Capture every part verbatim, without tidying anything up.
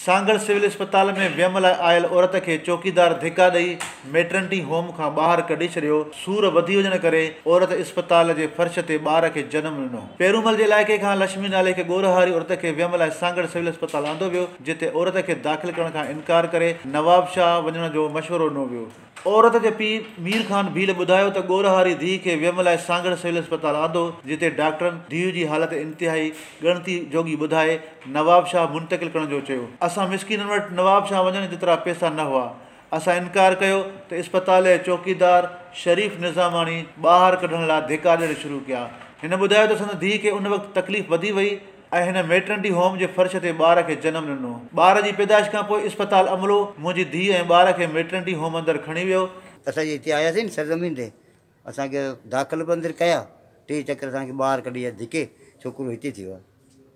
Sanghar civil अस्पताल में वियम लाइ आयल औरत खे चौकीदार धिका ॾेई मैटरनिटी होम खां ॿाहिरि कढी छॾियो। सूर वधी वञण करे औरत अस्पताल जे फर्श ते ॿार खे जनम ॾिनो। पेरूमल जे इलाइक़े खां लक्ष्मी नाले खे ॻोरहारी औरत खे वियम लाइ सांगड़ सिविल अस्पताल आंदो वियो, जिते औरत खे दाख़िल करण खां इनकार करे नवाब शाह वञण जो मशवरो ॾिनो वियो। औरत जे पीउ मीर ख़ान भील ॿुधायो त ॻोरहारी धीउ खे वियम लाइ सांगड़ सिविल अस्पताल आंदो, जिते डॉक्टरनि धीउ जी हालत इंतिहाई ॻणती जोगी ॿुधाए नवाब शाह मुंतक़िल करण जो चयो। असां मिसकिननि वटि नवाब शाह वञण जेतिरा पैसा न हुआ। असां इनकार कयो त अस्पताल जे चौकीदार शरीफ़ निज़ामानी ॿाहिरि कढण लाइ धिका ॾियण शुरू कया। हिन ॿुधायो त संदसि धीउ खे उन वक़्तु तकलीफ़ वधी वई ऐं हिन मैटरनिटी होम जे फर्श ते ॿार खे जनम ॾिनो। ॿार जी पैदाइश खां पोइ अस्पताल अमलो मुंहिंजी धीउ ऐं ॿार खे मैटरनिटी होम अंदरि खणी वियो। असां हिते आयासीं न सरज़मीन ते, असांखे दाख़िल बि अंदरि कया, टे चकर असांखे ॿाहिरि कढी विया धिके। छोकिरो हिते थियो आहे,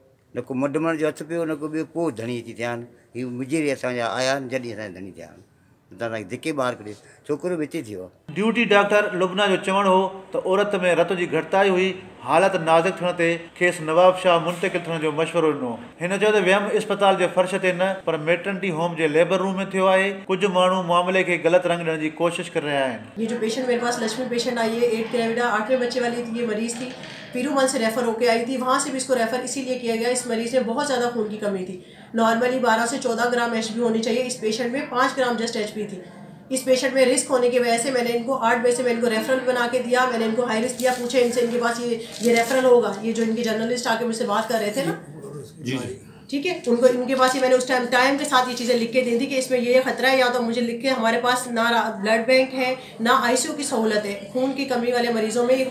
न को मडमण जो हथु पियो, न को ॿियो पोइ धणी अची थिया आहिनि। हीअ मुंहिंजे असांजा आया आहिनि जॾहिं असांजा धणी थिया आहिनि, त असांखे धिके ॿाहिरि कढी छोकिरो बि हिते थियो आहे। ड्यूटी डॉक्टर लुबना जो चवणु हो त औरत में रत जी घटिताई हुई। हालत नाज़ुक थियण ते खेसि नवाब शाह मुंतक़िल थियण जो मशवरो ॾिनो। हिन चयो त वियम अस्पताल जे फर्श ते न पर मैटरनिटी होम जे लेबर रूम में थियो आहे। कुझु माण्हू मामले खे ग़लति रंग ॾियण जी कोशिश कर रहिया आहिनि। ये जो पेशेंट मेरे पास लक्ष्मी पेशेंट आई है, एट ग्रेविडा आठवें बच्चे वाली थी, ये मरीज़ थी, पीरूमल से रेफ़र होकर आई थी। वहाँ से भी इसको रेफ़र इसीलिए किया गया, इस मरीज़ में बहुत ज़्यादा खून की कमी थी। नॉर्मली बारह से चौदह ग्राम एच बी होनी चाहिए, इस पेशेंट में पाँच ग्राम जस्ट एच बी थी। इस पेशेंट में रिस्क होने की वजह से मैंने इनको आठ बजे से मैं इनको रेफरल बना के दिया। मैंने इनको हाई रिस्क दिया, पूछे इनसे इनके पास ये ये रेफरल होगा। ये जो इनके जर्नलिस्ट आके मुझसे बात कर रहे थे ना, जी ठीक है, उनको इनके पास ही मैंने उस टाइम टाइम के साथ ये चीज़ें लिख के दी थी कि इसमें ये खतरा है, या तो मुझे लिख के हमारे पास ना ब्लड बैंक है ना आईसीयू की सहूलत है। खून की कमी वाले मरीजों में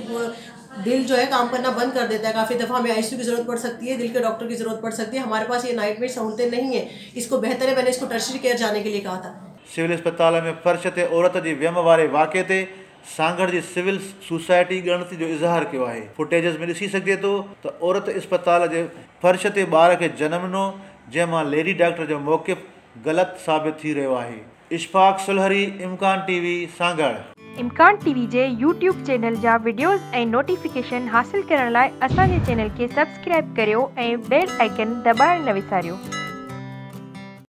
दिल जो है काम करना बंद कर देता है, काफ़ी दफ़ा हमें आईसीयू की ज़रूरत पड़ सकती है, दिल के डॉक्टर की ज़रूरत पड़ सकती है। हमारे पास ये नाइट में सहूलतें नहीं है, इसको बेहतर है मैंने इसको टर्शरी केयर जाने के लिए कहा था। सिविल अस्पताल में फर्श ते औरत जी वियम वारे वाक़े ते सांगड़ जी सिविल सोसाइटी ॻणती जो इज़हार कियो आहे। फुटेजिस में ॾिसी सघिजे थो त औरत अस्पताल जे फर्श ते ॿार खे जनम ॾिनो, जंहिंमां लेडी डॉक्टर जो मौक़िफ़ ग़लति साबित थी रहियो आहे। इशफाक़ सुलहरी, इम्कान टीवी, सांगड़। इम्कान टीवी जे यूट्यूब चैनल जा वीडियोज़ ऐं नोटिफिकेशन हासिल करण लाइ असांजे चैनल खे सब्सक्राइब करियो ऐं बेल आइकन दॿाइण न विसारियो।